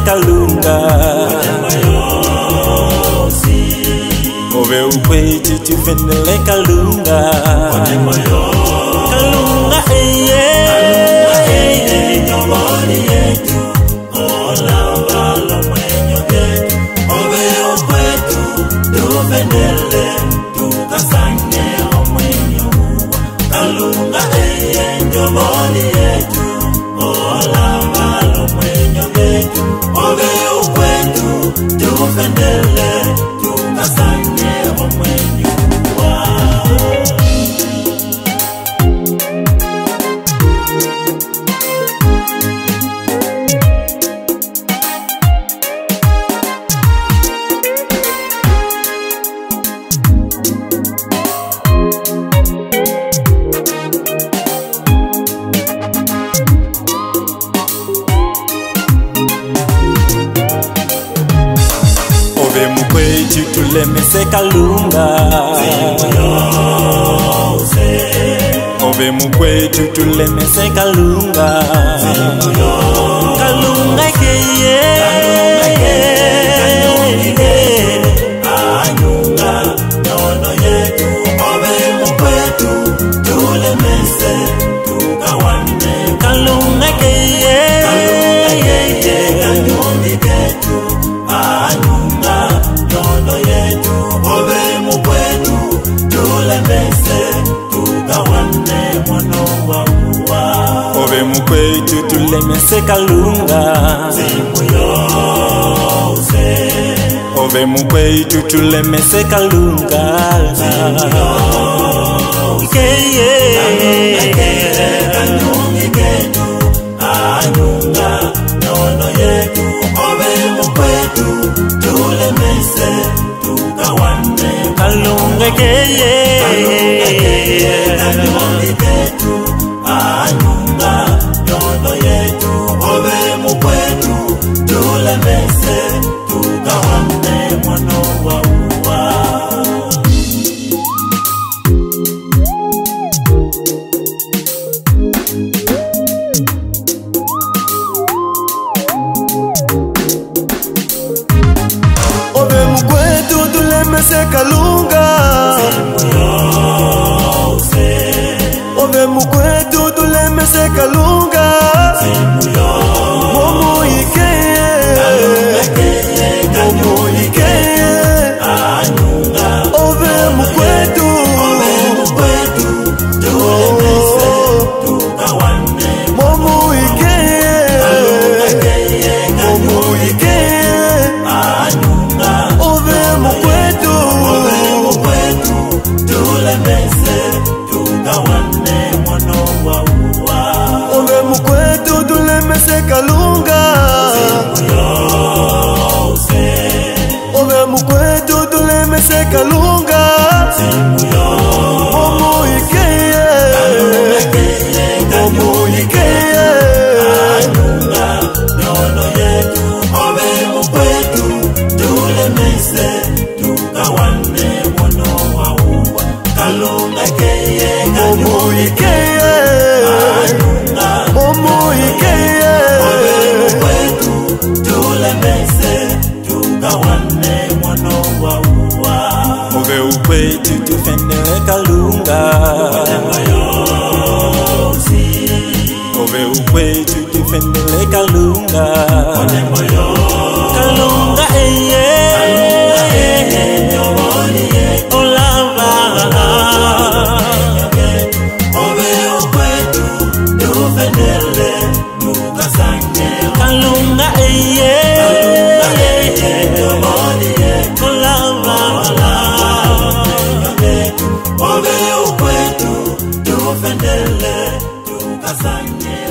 kalunga Ove ukwetu tufendele kalunga Kalunga nyumbani yetu olamba lo mwenyo yetu Ove ukwetu tufendele tukasange omwenyo Kalunga nyumbani yetu olamba lo mwenyo yetu Ove ukwetu tufendele tukasange omwenyo Ove mukwetu tulemese kalunga Ove mukwetu tulemese kalunga Kalunga keye Anyunga nono yetu Ove mukwetu tulemese tukawane Kalunga keye Kanyoni ketu Anyunga nono yetu Ove mukwetu tulemese tukawane mono wa uwa Ove mukwetu tulemese kalunga Ove mukwetu tulemese kalunga Keye Kanyoni ketu Anyunga nono yetu Ove mukwetu tulemese tukawane kalunga keye Kanyoni ketu Anyunga nono yetu Ove mukwetu tulemese tukawane mono wa uwa Ove mukwetu tulemese kalunga Ove mukwetu tulemese kalunga Momo ikeye Momo ikeye Ove mukwetu tulemese tukawane Momo ikeye Momo ikeye Ove mukwetu tulemese tukawane mono wa uwa Ove mukwetu tulemese kalunga Ove mukwetu tulemese kalunga Momo ikeye Momo ikeye nono yetu Ove mukwetu tulemese tukawane mono wa uwa Kalunga keye Momo ikeye Momo ikeye Ove mukwetu tulemese tukawane mono wa uwa Ove ukwetu tufendele kalunga Ove ukwetu tufendele kalunga Kalunga olava Ove ukwetu tufendele tukasange Kalunga olava Ove ukwetu tufendele tukasange